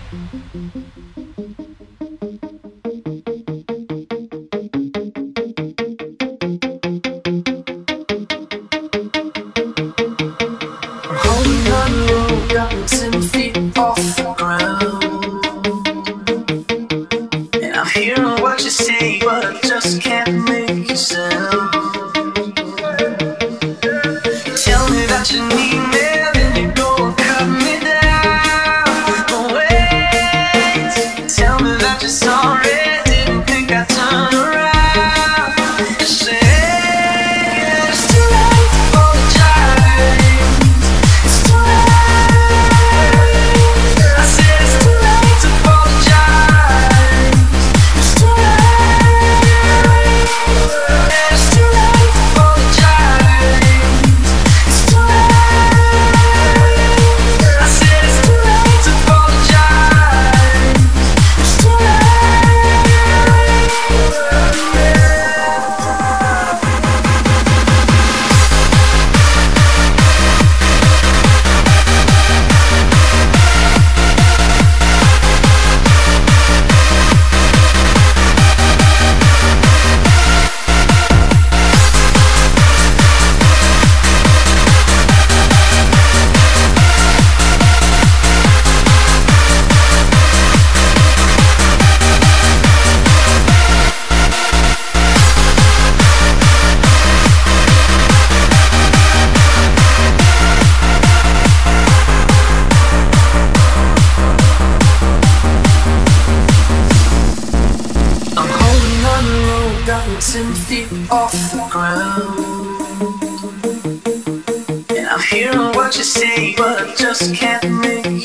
Holding on the road, got me 10 feet off the ground. And I'm hearing what you say, but I just can't make a sound. You tell me that you need me, then you go and cut me down. But wait, tell me that you're sorry, didn't think I'd turn around. You say it's too late to apologize. It's too late. I said it's too late to apologize. It's too late. It's too late to apologize. It's too late. I said it's too late to apologize. It's too late. I'm holding on the road, got me 10 feet off the ground. And I'm hearing what you say, but I just can't make